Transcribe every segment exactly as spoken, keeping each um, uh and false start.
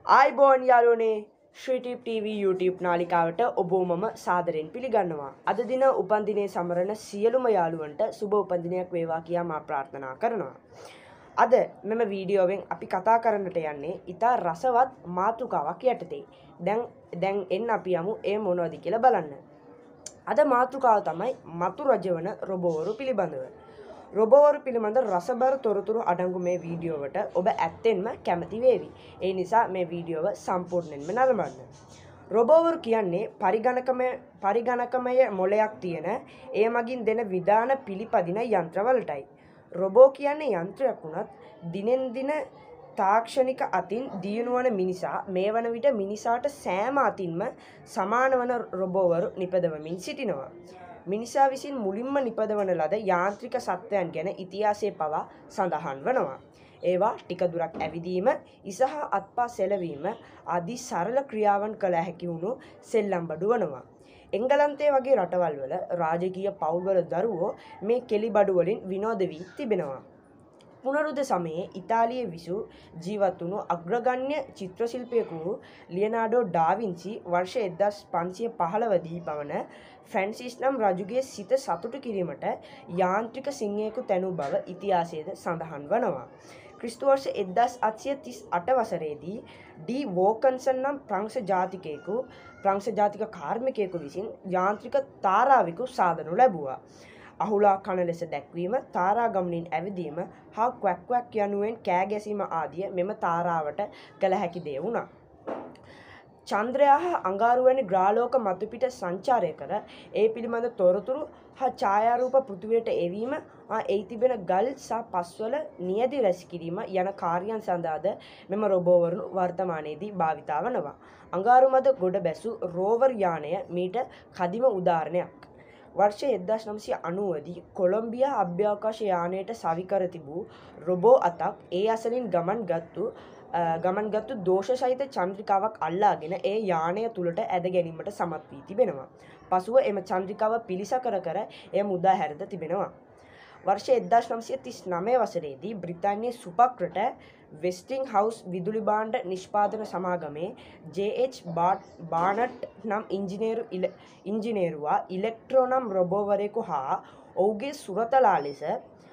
ආයිබෝන් යාළුවනේ ශ්‍රීටිප් TV YouTube නාලිකාවට ඔබ මම සාදරයෙන් පිළිගන්නවා. අද දින උපන්දිනයේ සමරන සියලුම යාළුවන්ට සුබ උපන්දිනයක් වේවා කියා මා ප්‍රාර්ථනා කරනවා. අද මෙම වීඩියෝවෙන් අපි කතා කරන්නට යන්නේ ඉතා රසවත් මාතෘකාවක් යටතේ. දැන් දැන් එන්න අපි යමු ඒ මොනවද කියලා බලන්න. අද මාතෘකාව තමයි මතු රජවන රොබෝවරු පිළිබඳව. රොබෝවරු පිළිබඳ රසබර තොරතුරු අඩංගු මේ වීඩියෝවට ඔබ ඇත්තෙන්ම කැමති වේවි. ඒ නිසා මේ වීඩියෝව සම්පූර්ණයෙන්ම නරඹන්න. රොබෝවරු කියන්නේ පරිගණකමය පරිගණකමය මොලයක් තියෙන ඒ මගින් දෙන විධාන පිළිපදින යන්ත්‍රවලටයි. රොබෝ කියන්නේ යන්ත්‍රයක් වුණත් දිනෙන් දින තාක්ෂණික අතින් දියුණු වන මිනිසා මේ වන විට මිනිසාට සෑම අතින්ම සමාන වන රොබෝවරු නිපදවමින් සිටිනවා. මිනිසා විසින් මුලින්ම නිපදවන ලද යාන්ත්‍රික සත්වයන් ගැන ඉතිහාසයේ පවා සඳහන් වනවා. ඒවා ටික දුරක් ඇවිදීම, ඉස හා අත්පා සෙලවීම ආදී සරල ක්‍රියාවන් කළ හැකි වුණු සෙල්ලම් බඩු වනවා. එංගලන්තයේ වගේ රටවල් වල රාජකීය පවුල්වල දරුවෝ මේ කෙලි බඩු වලින් විනෝද වී තිබෙනවා. පුනරුද සමයේ ඉතාලියේ විසු ජීවත් වුණු අග්‍රගණ්‍ය චිත්‍ර ශිල්පියෙකු වූ ලියනාඩෝ ඩාවින්සි වර්ෂ එක්දහස් පන්සිය පහළොව දී පවන ෆ්‍රැන්සිස් නම් රජුගේ සිත සතුටු කිරීමට යාන්ත්‍රික සිංහයෙකු තැනූ බව ඉතිහාසයේද සඳහන් වනවා. ක්‍රිස්තු වර්ෂ එක්දහස් අටසිය තිස් අට වසරේදී ඩී වෝකන්සන් නම් ප්‍රංශ ජාතිකයෙකු ප්‍රංශ ජාතික කාර්මිකයෙකු විසින් යාන්ත්‍රික තාරාවිකු සාදනු ලැබුවා. අහුලා කන ලෙස දැක්වීම, තාරා ගමනින් ඇවිදීම හා ක්වැක් ක්වැක් යනුවෙන් කෑ ගැසීම ආදිය මෙම තාරාවට කළ හැකි දේ වුණා. චන්ද්‍රයා හා අඟහරු වැනි ග්‍රහලෝක මතුපිට සංචාරය කර ඒ පිළිබඳ තොරතුරු හා ඡායාරූප පෘථිවියට එවීම හා එහි තිබෙන ගල් සහ පස්වල නියැදි රැස් කිරීම යන කාර්යයන් සඳහාද මෙම රොබෝවරු වර්තමානයේදී භාවිතා වනවා. අඟහරු මත ගොඩ බැසූ රෝවර් යානය මීට කදිම උදාහරණයක්. වර්ෂ එක්දහස් නවසිය අනූවදී කොලොම්බියා අභ්‍යවකාශ යානයට සවිකර තිබූ රොබෝ අතක් ඒ අසලින් ගමන් ගත්තු ගමන්ගත්තු දෝෂ සහිත චන්ද්‍රිකාවක් අල්ලාගෙන ඒ යානය තුළට ඇද ගැනීමට සමත් වී තිබෙනවා. පසුව එම චන්ද්‍රිකාව පිළිසකර කර එය මුදා හැරද තිබෙනවා. වර්ෂ එක්දහස් නවසිය තිස් නවය වසරේදී බ්‍රිතාන්‍යයේ සුපක්‍රට වෙස්ටිං හවුස් විදුලි භාණ්ඩ නිෂ්පාදන සමාගමේ ජේ එච් බානට් නම් ඉංජිනේරු ඉංජිනේරුවා ඉලෙක්ට්‍රෝ නම් රොබෝවරයෙකු හා ඔහුගේ සුරතලා ලෙස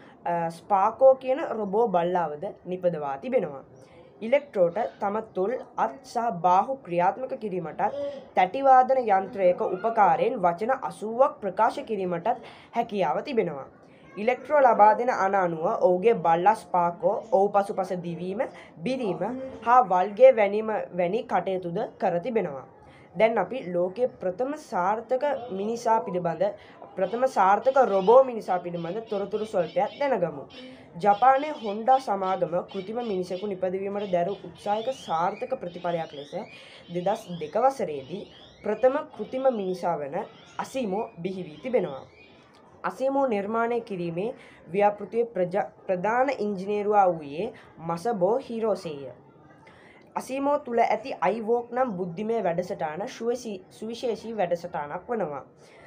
ස්පාකෝ කියන රොබෝ බල්ලාවද නිපදවා තිබෙනවා. ඉලෙක්ට්‍රෝට තම තොල් අත් සහ බාහු ක්‍රියාත්මක කිරීමටත් තැටිවාදන යන්ත්‍රයක උපකාරයෙන් වචන අසූවක් ප්‍රකාශ කිරීමටත් හැකියාව තිබෙනවා. ඉලෙක්ට්‍රෝ ලබා දෙන අණ අනුව ඔහුගේ බල්ලා ස්පාකෝ ඔහු පසුපස දිවීම, බිරීම හා වල්ගේ වැනීම වැනි කටයුතුද කර තිබෙනවා. දැන් අපි ලෝකයේ ප්‍රථම සාර්ථක මිනිසා පිළිබඳ ප්‍රථම සාර්ථක රොබෝ මිනිසා පිළිබඳ තොරතුරු ස්වල්පයක් දැනගමු. ජපානයේ හොන්ඩා සමාගම කෘතිම මිනිසෙකු නිපදවීමට දැරූ උත්සාහයක සාර්ථක ප්‍රතිඵලයක් ලෙස දෙදහස් දෙක වසරේදී ප්‍රථම කෘතිම මිනිසා වන අසීමෝ බිහි වී තිබෙනවා. අසීමෝ නිර්මාණය කිරීමේ ව්‍යාපෘතියේ ප්‍රධාන ඉංජිනේරුවා වූයේ මසබෝ හිරෝසේය. අසීමෝ තුළ ඇති අයිවෝක් නම් බුද්ධිමය වැඩසටහන සුවිශේෂී වැඩසටහනක් වනවා.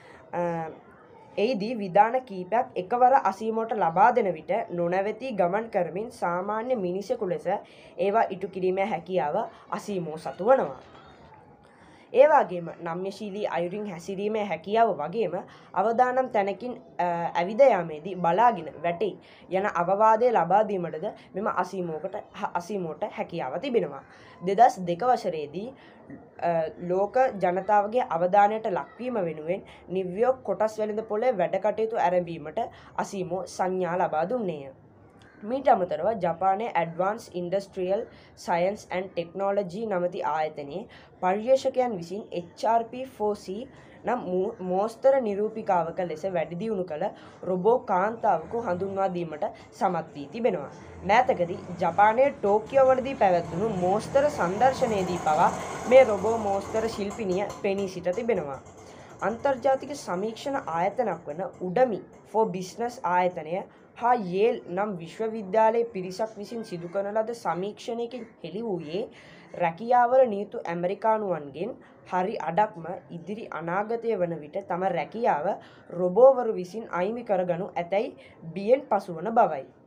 එහිදී විධාන කීපයක් එකවර අසීමෝට ලබා දෙන විට නොනැවතී ගමන් කරමින් සාමාන්‍ය මිනිසෙකු ලෙස ඒවා ඉටු කිරීමේ හැකියාව අසීමෝ සතු වනවා. ඒ වගේම නම්‍යශීලී අයුරින් හැසිරීමේ හැකියාව වගේම අවදානම් තැනකින් ඇවිද යාමේදී බලාගෙන වැටේ යන අවවාදය ලබා දීමටද මෙම අසීමෝකට අසීමෝට හැකියාව තිබෙනවා. දෙදහස් දෙක වසරේදී ලෝක ජනතාවගේ අවධානයට ලක්වීම වෙනුවෙන් නිව්යෝර්ක් කොටස් වෙළඳ පොලේ වැඩ කටයුතු ආරම්භීමට අසීමෝ සංඥා ලබා දුන්නේය. මීට අමතරව ජපානයේ advanced industrial science and technology නමැති ආයතනයේ පර්යේෂකයන් විසින් H R P four C නම් මෝස්තර නිරූපිකාවක ලෙස වැඩි දියුණු කළ රොබෝ කාන්තාවකු හඳුන්වා දීමට සමත් වී තිබෙනවා. මෑතකදී ජපානයේ ටෝකියෝ වලදී පැවැත්වුණු මෝස්තර සංදර්ශනයේදී පවා මේ රොබෝ මෝස්තර ශිල්පිනිය පෙනී සිට තිබෙනවා. අන්තර්ජාතික සමීක්ෂණ ආයතනයක් වන උඩමි ෆෝ බිස්නස් ආයතනය හා යේල් නම් විශ්වවිද්‍යාලයේ පිරිසක් විසින් සිදු කරන ලද සමීක්ෂණයකින් හෙළි වූයේ රැකියාවල නියුතු ඇමරිකානුවන්ගෙන් හරි අඩක්ම ඉදිරි අනාගතය වන විට තම රැකියාව රොබෝවරු විසින් අයිමි කරගනු ඇතැයි බියෙන් පසුවන බවයි.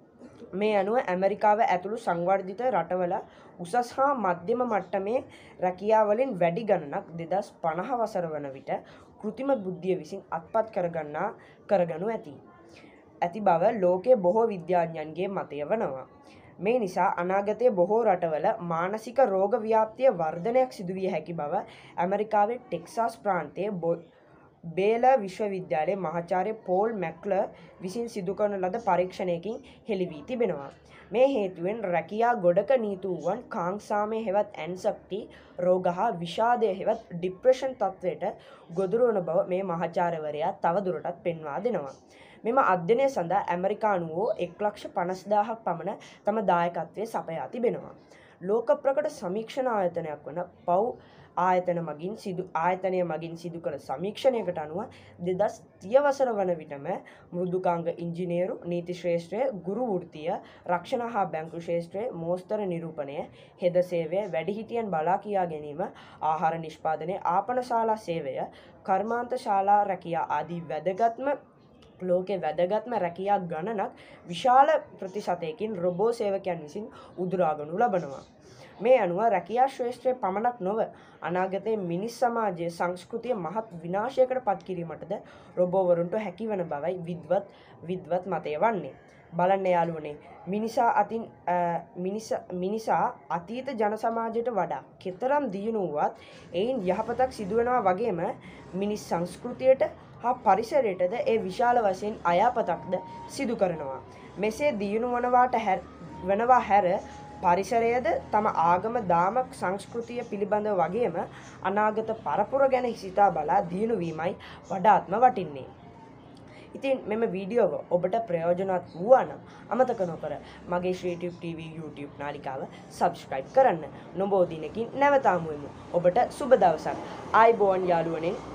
මේ අනුව ඇමරිකාව ඇතුළු සංවර්ධිත රටවල උසස් හා මධ්‍යම මට්ටමේ රැකියාව වලින් වැඩි ගණනක් දෙදහස් පනහ වසර වන විට කෘත්‍රිම බුද්ධිය විසින් අත්පත් කරගන්නා කරගනු ඇති. ඇති බව ලෝකයේ බොහෝ විද්‍යාඥයන්ගේ මතය වනවා. මේ නිසා අනාගතයේ බොහෝ රටවල මානසික රෝග ව්‍යාප්තිය වර්ධනයක් සිදු විය හැකි බව ඇමරිකාවේ ටෙක්සාස් ප්‍රාන්තයේ බේල විශ්වවිද්‍යාලයේ මහාචාර්ය පෝල් මැක්ලර් විසින් සිදු කරන ලද පරීක්ෂණයකින් හෙළි වී තිබෙනවා. මේ හේතුවෙන් රැකියා ගොඩක නීතුවන් කාංසාමය හෙවත් ඇන්සයිටි රෝග හා විෂාදය හෙවත් ડિප්‍රෙෂන් තත්ත්වයට ගොදුරු වන බව මේ මහාචාර්යවරයා තවදුරටත් පෙන්වා දෙනවා. මෙම අධ්‍යයනය සඳහා ඇමරිකානුවෝ එක් ලක්ෂ පනස් දාහක් පමණ තම දායකත්වය සපයා තිබෙනවා. ලෝක ප්‍රකට සමීක්ෂණ ආයතනයක් වන පව් ආයතන මගින් සිදු ආයතනය මගින් සිදු කළ සමීක්ෂණයකට අනුව දෙදස් තිය වසර වන විටම මෘදුකාංග ඉංජිනේරු නීති ශ්‍රේෂ්ත්‍රය ගුරු වෘත්තිය රක්ෂණ හා බැංකු ශ්‍රේෂ්ත්‍රය මෝස්තර නිරූපණය හෙද සේවය වැඩිහිටියන් බලා කියා ගැනීම ආහාර නිෂ්පාදනය ආපනශාලා සේවය කර්මාන්ත ශාලා රැකියා ආදී වැදගත්ම ලෝකේ වැදගත්ම රැකියා ගණනක් විශාල ප්‍රතිශතයකින් රොබෝ සේවකයන් විසින් උදුරාගනු ලබනවා. මේ අනුව රැකියා ශ්‍රේෂ්ත්‍රය පමණක් නොව අනාගතයේ මිනිස් සමාජයේ සංස්කෘතිය මහත් විනාශයකට පත් කිරීමටද රොබෝවරුන්ට හැකිවන බවයි විද්වත් විද්වත් මතය වන්නේ. බලන්න යාළුවනේ මිනිසා අතින් මිනිසා අතීත ජන සමාජයට වඩා කෙතරම් දියුණු වුවත් එයින් යහපතක් සිදුවෙනවා වගේම මිනිස් සංස්කෘතියට හා පරිසරයටද ඒ විශාල වශයෙන් අයාපතක්ද සිදු කරනවා. මෙසේ දියුණු වනවාට වෙනවා හැර පරිසරයද තම ආගම දාම සංස්කෘතිය පිළිබඳව වගේම අනාගත පරපුර ගැන සිතා බලා දියුණු වීමයි වඩාත්ම වටින්නේ. ඉතින් මෙම වීඩියෝව ඔබට ප්‍රයෝජනවත් වුණා නම් අමතක නොකර මගේ ශ්‍රීටියුබ් ටීවී YouTube නාලිකාව සබ්ස්ක්‍රයිබ් කරන්න. නොබෝ දිනකින් නැවත හමු වෙමු. ඔබට සුබ දවසක්. ආයුබෝවන් යාළුවනේ.